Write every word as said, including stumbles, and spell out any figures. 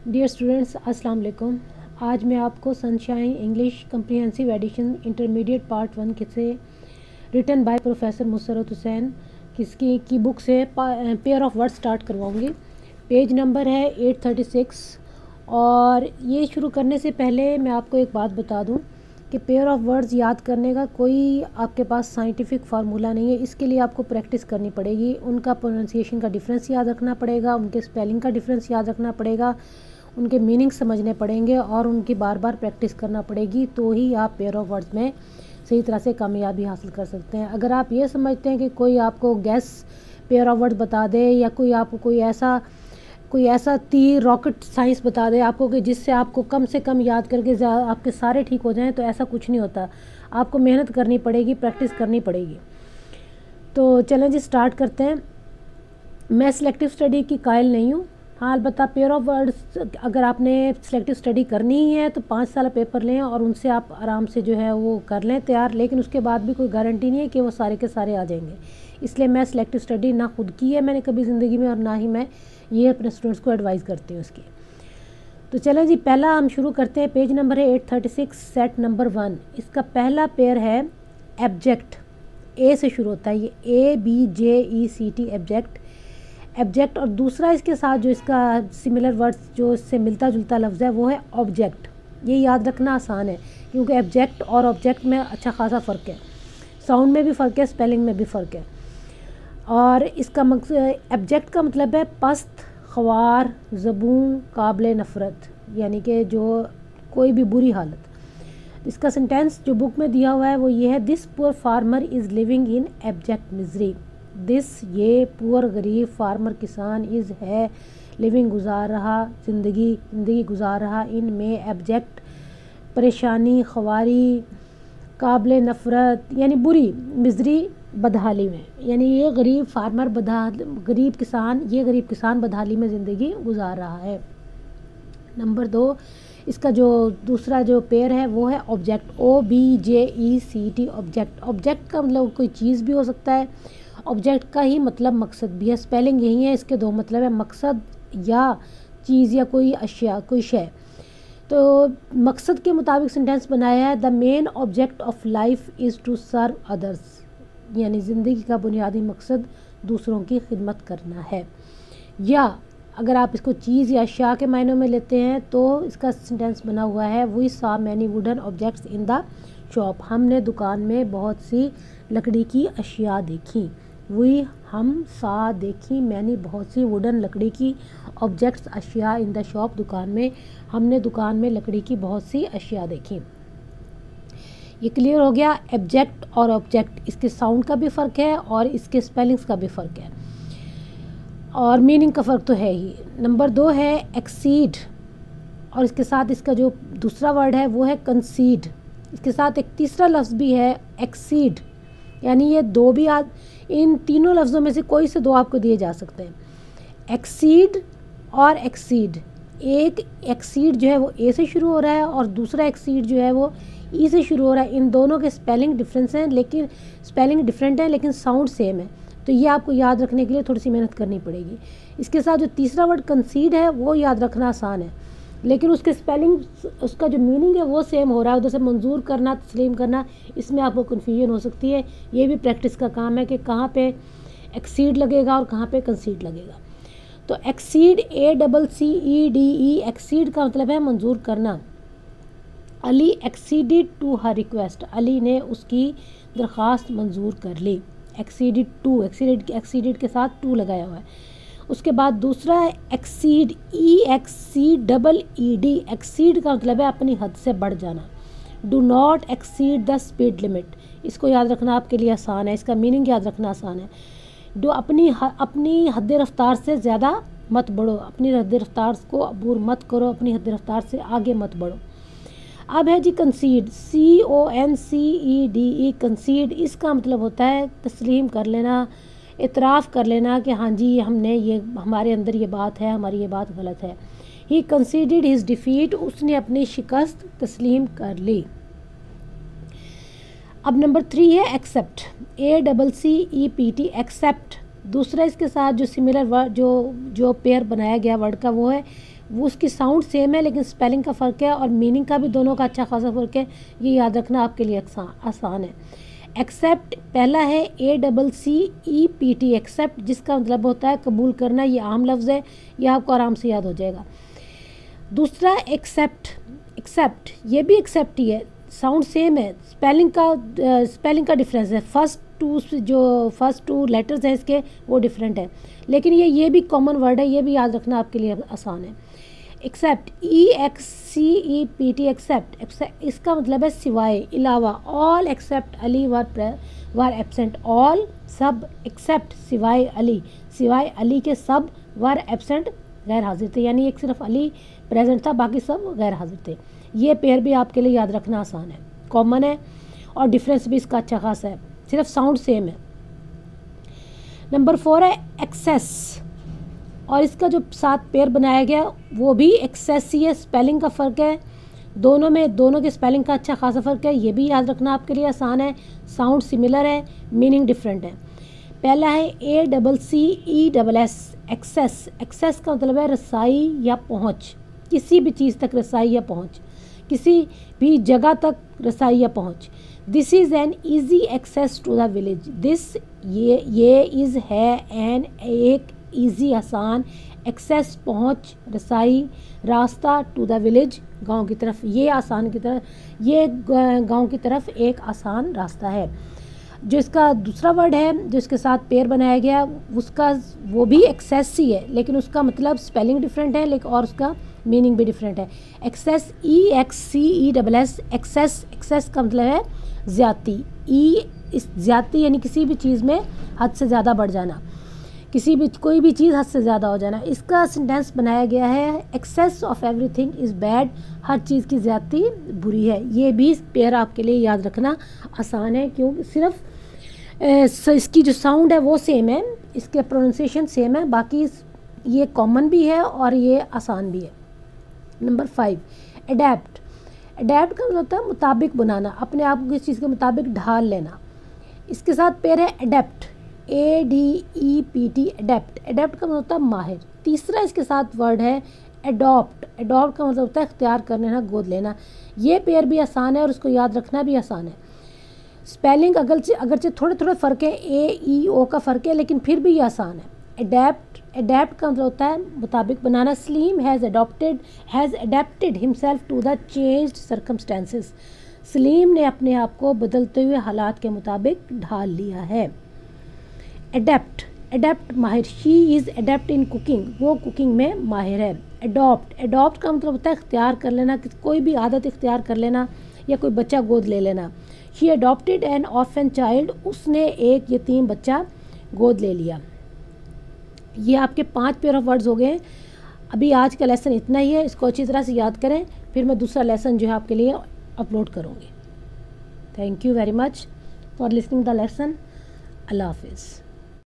Dear students, अस्सलाम वालेकुम। आज मैं आपको Sunshine English comprehensive edition intermediate part one से written by professor Musarrat Hussain किसकी की बुक से पेयर ऑफ वर्ड्स स्टार्ट करवाऊंगी। पेज नंबर है एट थर्टी सिक्स। और ये शुरू करने से पहले मैं आपको एक बात बता दूं कि पेयर ऑफ वर्ड्स याद करने का कोई आपके पास साइंटिफिक फार्मूला नहीं है। इसके लिए आपको प्रैक्टिस करनी पड़ेगी। उनका प्रोनाउंसिएशन का डिफरेंस याद रखना पड़ेगा, उनके स्पेलिंग का डिफरेंस याद रखना पड़ेगा, उनके मीनिंग समझने पड़ेंगे और उनकी बार बार प्रैक्टिस करना पड़ेगी। तो ही आप पेयर ऑफ वर्ड्स में सही तरह से कामयाबी हासिल कर सकते हैं। अगर आप ये समझते हैं कि कोई आपको गैस पेयर ऑफ वर्ड्स बता दे या कोई आपको कोई ऐसा कोई ऐसा तीर रॉकेट साइंस बता दे आपको कि जिससे आपको कम से कम याद करके आपके सारे ठीक हो जाएं, तो ऐसा कुछ नहीं होता। आपको मेहनत करनी पड़ेगी, प्रैक्टिस करनी पड़ेगी। तो चलें जी, स्टार्ट करते हैं। मैं सिलेक्टिव स्टडी की कायल नहीं हूँ। हाँ, अलबत्ता पेयर ऑफ वर्ड्स अगर आपने सिलेक्टिव स्टडी करनी ही है तो पाँच साल पेपर लें और उनसे आप आराम से जो है वो कर लें तैयार। लेकिन उसके बाद भी कोई गारंटी नहीं है कि वो सारे के सारे आ जाएंगे। इसलिए मैं सिलेक्टिव स्टडी ना खुद की है मैंने कभी ज़िंदगी में, और ना ही मैं ये अपने स्टूडेंट्स को एडवाइस करती हूँ उसकी। तो चलें जी, पहला हम शुरू करते हैं। पेज नंबर है eight thirty six, set number one. इसका पहला पेयर है एब्जेक्ट। ए से शुरू होता है, ये A B J E C T abject abject. और दूसरा इसके साथ जो इसका सिमिलर वर्ड्स जो इससे मिलता जुलता लफ्ज़ है वो है ऑब्जेक्ट। ये याद रखना आसान है क्योंकि एब्जेक्ट और ऑब्जेक्ट में अच्छा खासा फ़र्क है। साउंड में भी फ़र्क है, स्पेलिंग में भी फ़र्क है। और इसका मकसद एब्जेक्ट का मतलब है पस्त, ख्वार, ज़बून, काबिल नफ़रत, यानी कि जो कोई भी बुरी हालत। इसका सेंटेंस जो बुक में दिया हुआ है वो ये है, this poor farmer is living in abject misery. This ये पुअर गरीब, फार्मर किसान, इज़ है लिविंग गुजार रहा, ज़िंदगी ज़िंदगी गुजार रहा, इन में एब्जेक्ट परेशानी, ख्वारी, काबिल नफ़रत यानी बुरी, मिजरी बदहाली में, यानी ये गरीब फार्मर बदहा गरीब किसान ये गरीब किसान बदहाली में ज़िंदगी गुजार रहा है। नंबर दो, इसका जो दूसरा जो पेयर है वो है object. O B J E C T object. Object का मतलब कोई चीज़ भी हो सकता है। ऑब्जेक्ट का ही मतलब मकसद भी है। स्पेलिंग यही है, इसके दो मतलब है, मकसद या चीज़ या कोई अशिया, कोई शय। तो मकसद के मुताबिक सेंटेंस बनाया है, the main object of life is to serve others, यानी ज़िंदगी का बुनियादी मकसद दूसरों की खिदमत करना है। या अगर आप इसको चीज़ या अशिया के मायनों में लेते हैं तो इसका सेंटेंस बना हुआ है, we saw many wooden objects in the shop. हमने दुकान में बहुत सी लकड़ी की अशिया देखी। वी हम सा देखी, मैनी बहुत सी, वुडन लकड़ी की, ऑब्जेक्ट्स अशिया, इन द शॉप दुकान में, हमने दुकान में लकड़ी की बहुत सी अशिया देखी। ये क्लियर हो गया। एब्जेक्ट और ऑब्जेक्ट, इसके साउंड का भी फ़र्क है और इसके स्पेलिंग्स का भी फ़र्क है और मीनिंग का फ़र्क तो है ही। नंबर दो है एक्सीड, और इसके साथ इसका जो दूसरा वर्ड है वो है कंसीड। इसके साथ एक तीसरा लफ्ज़ भी है एक्सीड, यानी ये दो भी आ, इन तीनों लफ्ज़ों में से कोई से दो आपको दिए जा सकते हैं, एक्सीड और एक्सीड। एक एक्सीड जो है वो ए से शुरू हो रहा है और दूसरा एक्सीड जो है वो ई से शुरू हो रहा है। इन दोनों के स्पेलिंग डिफरेंस हैं, लेकिन स्पेलिंग डिफरेंट है लेकिन साउंड सेम है। तो ये आपको याद रखने के लिए थोड़ी सी मेहनत करनी पड़ेगी। इसके साथ जो तीसरा वर्ड कंसीड है वो याद रखना आसान है, लेकिन उसके स्पेलिंग, उसका जो मीनिंग है वो सेम हो रहा है। उधर से मंजूर करना, तस्लीम करना, इसमें आपको कन्फ्यूजन हो सकती है। ये भी प्रैक्टिस का काम है कि कहाँ पे एक्सीड लगेगा और कहाँ पे कंसीड लगेगा। तो accede, A double C E D E, accede का मतलब है मंजूर करना। Ali acceded to her request, Ali ने उसकी दरख्वास्त मंजूर कर ली। एक्सीडेड टू, एक्सीडेड एक्सीडेड के साथ टू लगाया हुआ है। उसके बाद दूसरा है exceed, E X C double E D. Exceed का मतलब है अपनी हद से बढ़ जाना। Do not exceed the speed limit, इसको याद रखना आपके लिए आसान है, इसका मीनिंग याद रखना आसान है। डो अपनी अपनी हद रफ्तार से ज़्यादा मत बढ़ो, अपनी हद रफ्तार को अबूर मत करो, अपनी हद रफ्तार से आगे मत बढ़ो। अब है जी कंसीड, सी O N C E D ई, कंसीड। इसका मतलब होता है तस्लीम कर लेना, इतराफ़ कर लेना कि हाँ जी हमने ये, हमारे अंदर ये बात है, हमारी ये बात गलत है। ही कंसीडेड हिज डिफ़ीट, उसने अपनी शिकस्त तस्लीम कर ली। अब नंबर थ्री है accept, A double C E P T, accept. दूसरा इसके साथ जो सिमिलर वर्ड जो जो पेयर बनाया गया वर्ड का वो है वो उसकी साउंड सेम है लेकिन स्पेलिंग का फ़र्क है और मीनिंग का भी दोनों का अच्छा खासा फ़र्क है। ये याद रखना आपके लिए आसान है। एक्सेप्ट पहला है A double C E P T, accept, जिसका मतलब होता है कबूल करना। ये आम लफ्ज़ है, ये आपको आराम से याद हो जाएगा। दूसरा एक्सेप्ट, एक्सेप्ट ये भी एक्सेप्ट ही है, साउंड सेम है, स्पेलिंग का स्पेलिंग का डिफरेंस है। फर्स्ट टू जो फर्स्ट टू लेटर्स हैं इसके वो डिफरेंट है, लेकिन ये ये भी कॉमन वर्ड है, ये भी याद रखना आपके लिए आसान है। Except, E X C E P T, except, इसका मतलब है सिवाय, अलावा। All except Ali were were absent, all सब, एक्सेप्ट सिवाय अली, सिवाय अली के सब, वर एब्सेंट गैर हाजिर थे, यानी एक सिर्फ अली प्रेजेंट था, बाकी सब गैर हाजिर थे। ये पेयर भी आपके लिए याद रखना आसान है, कॉमन है और डिफरेंस भी इसका अच्छा खासा है, सिर्फ साउंड सेम है। नंबर फोर है एक्सेस, और इसका जो साथ पेयर बनाया गया वो भी एक्सेस ही है, स्पेलिंग का फ़र्क है दोनों में, दोनों के स्पेलिंग का अच्छा खासा फ़र्क है, ये भी याद रखना आपके लिए आसान है। साउंड सिमिलर है, मीनिंग डिफरेंट है। पहला है A double C E double S, access, access का मतलब है रसाई या पहुंच, किसी भी चीज़ तक रसाई या पहुंच, किसी भी जगह तक रसाई या पहुंच। This is an easy access to the village, this ये ये इज़ है एन एक ईजी आसान, एक्सेस पहुंच, रसाई, रास्ता, टू द विलेज गांव की तरफ, ये आसान की तरफ, ये गांव की तरफ एक आसान रास्ता है। जो इसका दूसरा वर्ड है जो इसके साथ पेयर बनाया गया उसका वो भी एक्सेस ही है, लेकिन उसका मतलब स्पेलिंग डिफरेंट है लेकिन और उसका मीनिंग भी डिफरेंट है। Excess, E X C E double S, access, access का मतलब है ज़्यादती, ई इस ज़्यादती यानी किसी भी चीज़ में हद से ज़्यादा बढ़ जाना, किसी भी कोई भी चीज़ हद से ज़्यादा हो जाना। इसका सेंटेंस बनाया गया है excess of everything is bad, हर चीज़ की ज़्यादती बुरी है। ये भी पेयर आपके लिए याद रखना आसान है क्योंकि सिर्फ ए, इसकी जो साउंड है वो सेम है, इसके प्रोनाउंसिएशन सेम है, बाकी ये कॉमन भी है और ये आसान भी है। नंबर फाइव, अडेप्ट, अडेप्ट का मतलब होता है मुताबिक बनाना, अपने आप को किसी चीज़ के मुताबिक ढाल लेना। इसके साथ पेयर है adept, A D E P T, adept, adept का मतलब होता है माहिर। तीसरा इसके साथ वर्ड है एडॉप्ट, एडॉप्ट का मतलब होता है इख्तियार कर लेना, गोद लेना। ये पेयर भी आसान है और उसको याद रखना भी आसान है। स्पेलिंग अगरचे अगरचे थोड़े थोड़े फ़र्क है, ए ई ओ का फ़र्क है, लेकिन फिर भी ये आसान है। अडेप्ट, अडेप्ट का मतलब होता है मुताबिक बनाना। Salim has adopted has adapted himself to the changed circumstances, Salim ने अपने आप को बदलते हुए हालात के मुताबिक ढाल लिया है। अडेप्ट, अडेप्ट माहिर, she is adept in cooking, वो कुकिंग में माहिर है। अडॉप्ट, अडॉप्ट का मतलब होता है इख्तियार कर लेना, कोई भी आदत इख्तियार कर लेना या कोई बच्चा गोद ले लेना। She adopted an orphan child, उसने एक यतीम बच्चा गोद ले लिया। ये आपके पांच पेयर ऑफ वर्ड्स हो गए। अभी आज का लेसन इतना ही है, इसको अच्छी तरह से याद करें, फिर मैं दूसरा लेसन जो है आपके लिए अपलोड करूँगी। Thank you very much for listening the lesson. अल्लाह हाफिज़।